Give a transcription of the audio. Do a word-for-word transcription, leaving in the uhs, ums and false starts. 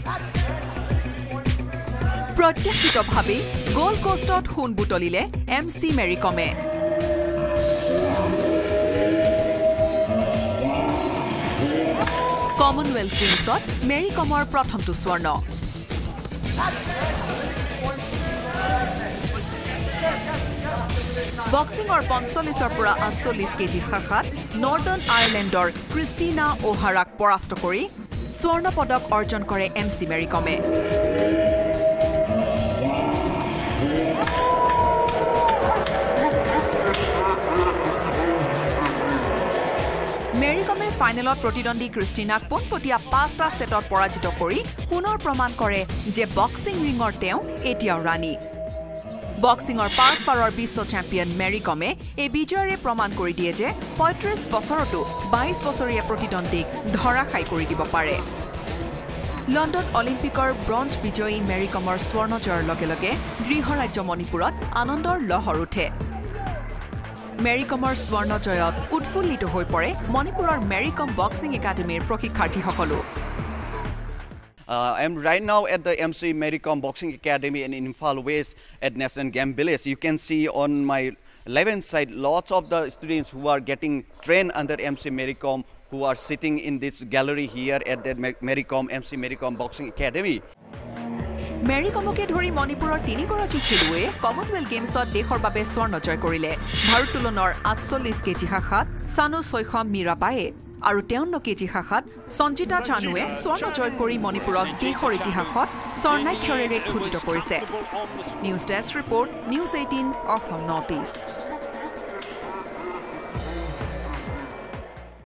প্ৰত্যক্ষিতভাৱে gold কোষ্টত সোণ বুটলিলে এম চি মেৰী কমে কমনৱেলথ গেমছত মেৰী কমৰ প্ৰথমটো স্বৰ্ণ বক্সিঙৰ পঞ্চল্লিছৰ পৰা আঠচল্লিছ কেজি শাখাত নৰ্দাৰ্ণ আয়াৰলেণ্ডৰ ক্ৰিষ্টিনা অ'হাৰাক পৰাস্ত কৰি স্বৰ্ণ পদক অৰ্জন কৰে এম চি মেৰী কমে মেৰী কমে ফাইনেলত প্ৰতিদ্বন্দ্বী ক্ৰিষ্টিনাক পোনপটীয়া পাঁচটা ছেটত পৰাজিত কৰি পুনৰ প্ৰমাণ কৰে যে বক্সিং ৰিঙৰ তেওঁ এতিয়াও ৰাণী বক্সিঙৰ পাঁচ বাৰৰ বিশ্ব চেম্পিয়ন মেৰী কমে এই বিজয়েৰে প্ৰমাণ কৰি দিয়ে যে পঁয়ত্ৰিছ বছৰতো বাইছ বছৰীয়া প্ৰতিদ্বন্দ্বীক ধৰাশাই কৰি দিব পাৰে লণ্ডন অলিম্পিকৰ ব্ৰঞ্জ বিজয়ী মেৰী কমৰ স্বৰ্ণ জয়ৰ লগে লগে গৃহৰাজ্য মণিপুৰত আনন্দৰ লহৰ উঠে মেৰী কমৰ স্বৰ্ণ জয়ত উৎফুল্লিত হৈ পৰে মণিপুৰৰ মেৰী কম বক্সিং একাডেমীৰ প্ৰশিক্ষাৰ্থীসকলো Uh, I am right now at the M C Mary Kom Boxing Academy in Imphal West at National Game Village. You can see on my left-hand side lots of the students who are getting trained under M C Mary Kom who are sitting in this gallery here at the Mary Kom M C Mary Kom Boxing Academy. Mary কমকে ধৰি মণিপুৰৰ তিনিগৰাকী খেলুৱৈয়ে Commonwealth গেমছত দেশৰ বাবে স্বৰ্ণ জয় কৰিলে ভাৰোত্তোলনৰ আঠচল্লিছ কেজি শাখাত সানু ছয়খম মীৰাবায়ে আৰু তেৱন্ন কেজি শাখাত সঞ্জিতা চানুৱে স্বৰ্ণ জয় কৰি মণিপুৰক দেশৰ ইতিহাসত স্বৰ্ণাক্ষৰেৰে খোদিত কৰিছে news desk report news eighteen Assam north east